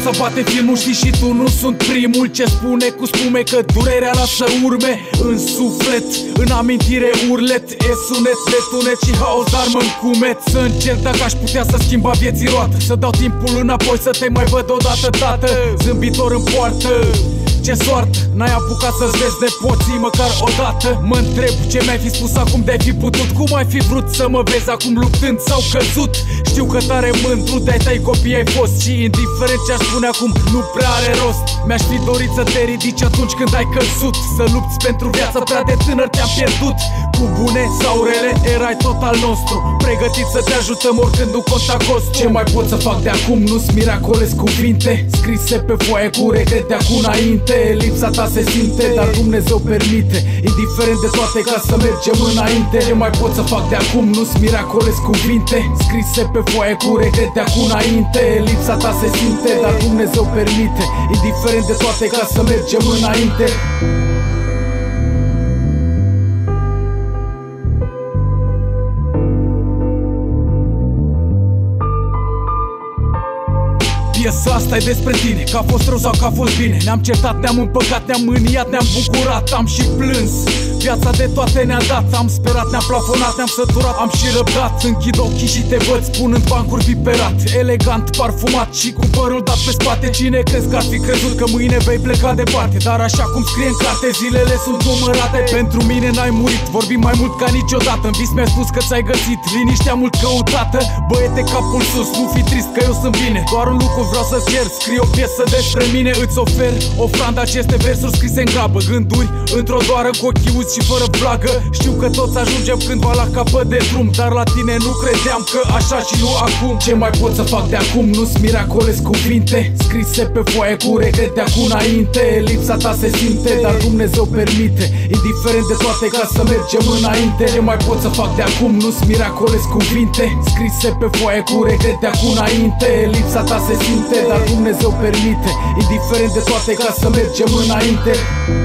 viața bate filmul, știi și tu, nu sunt primul ce spune cu spume că durerea lasă urme în suflet, în amintire urlet, e sunet de tunet și haos, dar mă încumet să încerc dacă aș putea să schimba vieții roată, să dau timpul înapoi să te mai văd odată, tată, zâmbitor în poartă. Ce soartă, n-ai apucat să-ți vezi nepoții măcar odată? Mă întreb ce mi-ai fi spus acum de-ai fi putut. Cum ai fi vrut să mă vezi acum luptând sau căzut? Știu că tare mândru de-ai tăi copii ai fost și indiferent ce-aș spune acum nu prea are rost. Mi-aș fi dorit să te ridici atunci când ai căzut, să lupți pentru viață, prea de tânăr te-am pierdut. Cu bune sau rele, erai tot al nostru, pregătit să te ajutăm oricând nu conta cost. Ce mai pot să fac de acum? Nu-s miracolez cuvinte scrise pe foaie cu regret de acum înainte. Lipsa ta se simte, dar Dumnezeu permite, indiferent de toate, ca să mergem înainte. Ce mai pot să fac de acum? Nu-s miracolez cuvinte scrise pe foaie cu regret de acum înainte. Lipsa ta se simte, dar Dumnezeu permite, indiferent de toate, ca să mergem înainte. Piesa asta e despre tine, că a fost rău sau că a fost bine. Ne-am certat, ne-am împăcat, ne-am mâniat, ne-am bucurat, am și plâns. Viața de toate ne-a dat, am sperat, ne-am plafonat, ne-am săturat, am și răbdat. Închid ochii și te văd spunând bancuri piperat, elegant, parfumat și cu părul dat pe spate. Cine crezi că ar fi crezut că mâine vei pleca departe? Dar așa cum scrie în carte, zilele sunt numărate. Pentru mine n-ai murit, vorbim mai mult ca niciodată. În vis mi-ai spus că ți-ai găsit liniștea mult căutată. Băiete, capul sus, nu fi trist că eu sunt bine. Doar un lucru vreau să-ți cer, scrii o piesă despre mine. Îți ofer ofranda aceste versuri scrise în grabă, gânduri într-o doară cu ochii uzi și fără vlagă. Știu că toți ajungem cândva la capăt de drum, dar la tine nu credeam că așa și nu acum. Ce mai pot să fac de acum? Nu-s miracolez cuvinte scrise pe foaie cu regret de acum înainte. Lipsa ta se simte, dar Dumnezeu permite, indiferent de toate, ca să mergem înainte. Ce mai pot să fac de acum? Nu-s miracolez cuvinte scrise pe foaie cu regret de acum înainte. Lipsa ta se simte, dar Dumnezeu permite, indiferent de toate, ca să mergem înainte.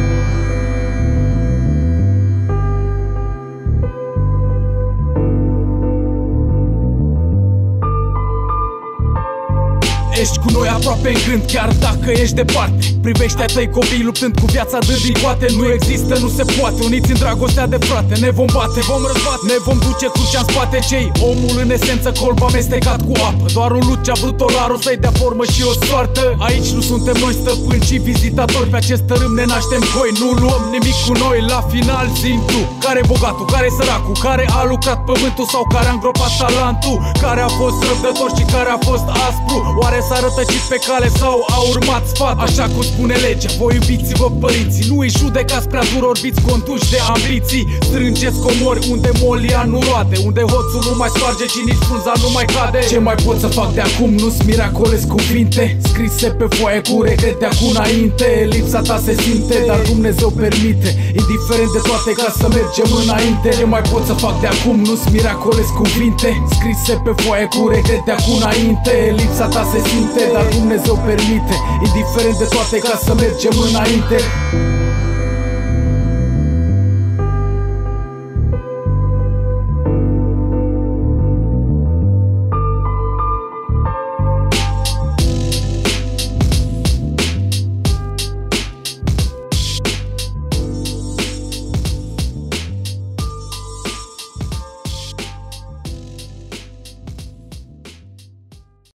Ești cu noi aproape în gând, chiar dacă ești departe. Privește a tăi copii luptând cu viața dândii coate. Nu există, nu se poate, uniți în dragostea de frate. Ne vom bate, vom răzbate, ne vom duce crucea în spate. Cei omul în esență, colb amestecat cu apă. Doar un lut ce-a vrut dolarul să-i dea formă și o soartă. Aici nu suntem noi stăpâni, ci vizitatori. Pe acest tărâm ne naștem goi, nu luăm nimic cu noi. La final zi-mi tu, care bogatul, care săracul, care a lucrat pământul sau care a îngropat talentul, care a fost răbdător și care a fost aspru. Oare s-a rătăcit pe cale sau a urmat sfat? Așa cum spune legea, voi iubiți-vă părinții, nu îi judecați prea dur, orbiți conduși de ambiții. Strângeți comori unde molia nu roade, unde hoțul nu mai sparge și nici frunza nu mai cade. Ce mai pot să fac de acum? Nu-s miracolez cuvinte scrise pe foaie cu regret de acum înainte. Lipsa ta se simte, dar Dumnezeu permite, indiferent de toate, ca să mergem înainte. Ce mai pot să fac de acum? Nu-s miracolez cuvinte scrise pe foaie cu regret de acum înainte. Lipsa ta se simte, dar Dumnezeu permite, indiferent de toate, ca să mergem înainte.